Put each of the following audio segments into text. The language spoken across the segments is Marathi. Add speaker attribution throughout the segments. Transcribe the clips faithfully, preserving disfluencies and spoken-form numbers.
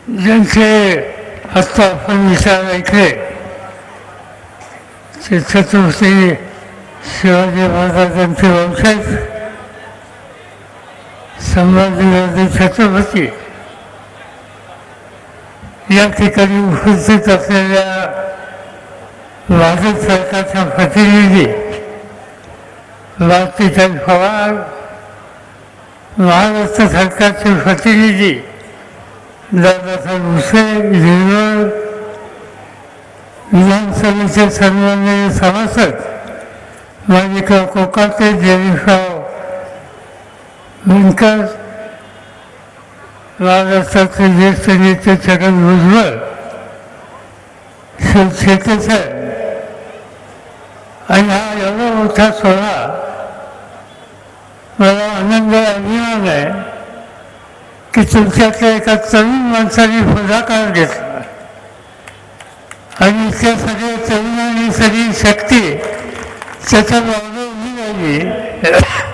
Speaker 1: ज्यांचे आत्ता आपण विचार ऐकले ते छत्रपती शिवाजी महाराजांचे वंशज संभाजीराजे छत्रपती या ठिकाणी उपस्थित असलेल्या भाजप सरकारच्या प्रतिनिधी भारतीताई पवार, महाराष्ट्र सरकारचे प्रतिनिधी दादासाहेब भुसे, झिरवळ, विधानसभेचे सन्माननीय सभासद माणिकराव कोकाटे, जयेशराव विणकर, महाराष्ट्राचे ज्येष्ठ नेते छगन भुजबळ, शिव शेटेसाहेब आणि हा एवढा मोठा सोहळा मला आनंद अभिमान आहे की तुमच्यातल्या एका तरुण माणसाने पुढाकार घेतला आणि त्या सगळ्या तरुणांनी सगळी शक्ती त्याच्या मागे उभी राहिली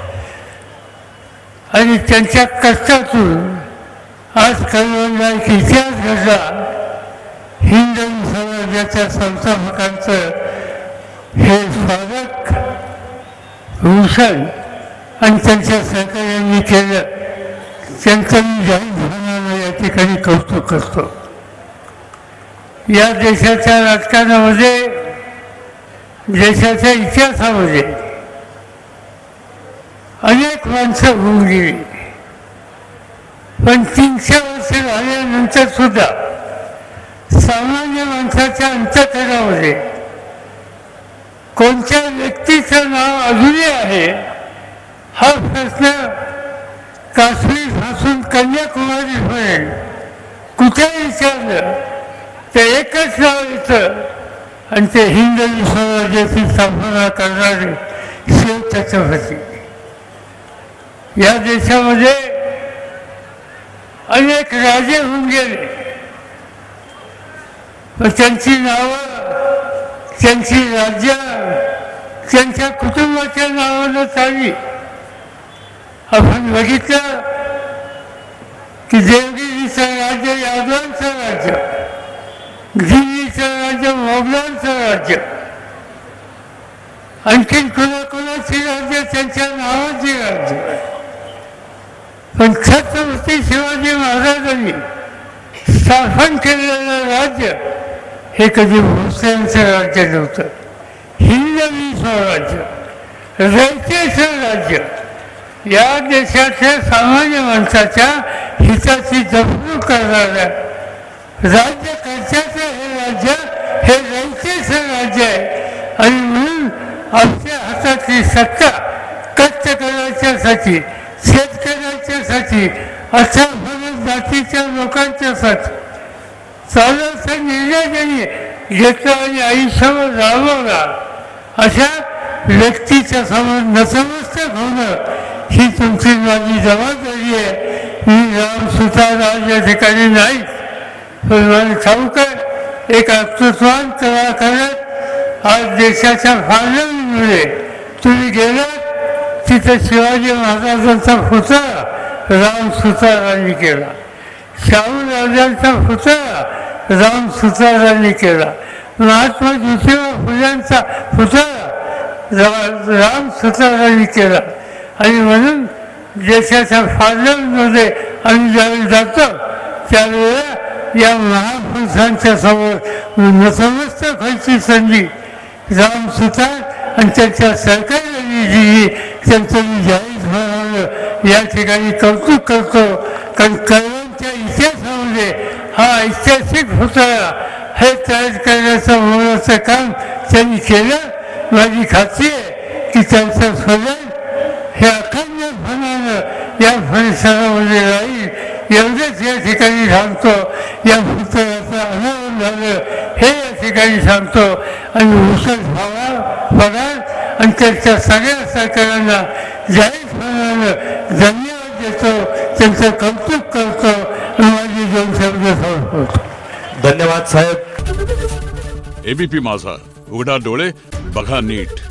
Speaker 1: आणि त्यांच्या कष्टातून आज कळवणला एक इतिहास घडला. हिंद स्वराज्याच्या संस्थापकांचं हे स्वागत भूषण आणि त्यांच्या सहकार्यांनी केलं. त्यांचं मी जाहीरपणानं या ठिकाणी कौतुक करतो. या देशाच्या राजकारणामध्ये, देशाच्या इतिहासामध्ये अनेक माणसं होऊन गेली, पण तीनशे वर्ष झाल्यानंतर सुद्धा सामान्य माणसाच्या अंतःकरणामध्ये कोणत्या व्यक्तीचं नाव अजूनही आहे हा प्रश्न काश्मीरपासून कन्याकुमारीपर्यंत कुठेही विचारलं तर एकच नाव येतं आणि ते हिंदवी स्वराज्याची स्थापना करणारे शिव छत्रपती. या देशामध्ये अनेक राजे होऊन गेले, पण त्यांची नावं, त्यांची राज्य त्यांच्या कुटुंबाच्या नावानं चालली. आपण बघितलं की देवगिरीचं राज्य यादवांचं राज्य, दिल्लीचं राज्य मोगलांचं राज्य, आणखीन कुणाकुणाची राज्य त्यांच्या नावाची राज्य. पण छत्रपती शिवाजी महाराजांनी स्थापन केलेलं राज्य हे कधी भोसल्यांचं राज्य नव्हतं. हिंदवी स्वराज्य, रयतेचं राज्य, या देशाच्या सामान्य माणसाच्या हिताची जपणूक करणाऱ्या राज्यकर्त्याचं हे राज्य हे रयतेचं राज्य आहे. आणि म्हणून आपल्या हातातली सत्ता कष्टकऱ्याच्यासाठी, शेतकऱ्याच्यासाठी, अशा बऱ्याच जातीच्या लोकांच्यासाठी चालवता निर्णय त्यांनी घेतला आणि आयुष्यावर राबवला. अशा व्यक्तीच्या समोर नतमस्तक होणं ही तुमची माझी जबाबदारी आहे. मी राम सुतार या ठिकाणी नाही, पण मला ठाऊक आहे एक अस्तित्वान कला करत आज देशाच्या फाळणीमुळे तुम्ही गेलात तिथे शिवाजी महाराजांचा पुतळा राम सुतारांनी केला, शाहू राजांचा पुतळा राम सुतारांनी केला, महात्मा ज्योतिबा फुल्यांचा पुतळा राम सुतारांनी केला. आणि म्हणून देशाच्या फाळणीमध्ये आम्ही ज्यावेळी जातो त्यावेळेला या महापुरुषांच्या समोर नतमस्तक व्हायची संधी राम सुतार आणि त्यांच्या सरकारने दिली. त्यांचं मी जाहीरपणानं या ठिकाणी कौतुक करतो. कारण कळवणच्या इतिहासामध्ये हा ऐतिहासिक पुतळा हे तयार करण्याचं मोलाचं काम त्यांनी केलं. माझी खात्री आहे की त्यांचं स्वजन हे अखंडपणानं या परिसरामध्ये राहील. एवढंच या ठिकाणी सांगतो. या पुतळ्याचं अनावरण झालं हे या ठिकाणी सांगतो. आणि भूषण पवार पगार आणि त्यांच्या सगळ्या सहकाऱ्यांना जाहीरपणानं धन्यवाद देतो, त्यांचं कौतुक करतो आणि माझी दोन शब्द समजतो.
Speaker 2: धन्यवाद साहेब.
Speaker 3: एबीपी माझा, उघडा डोळे बघा नीट.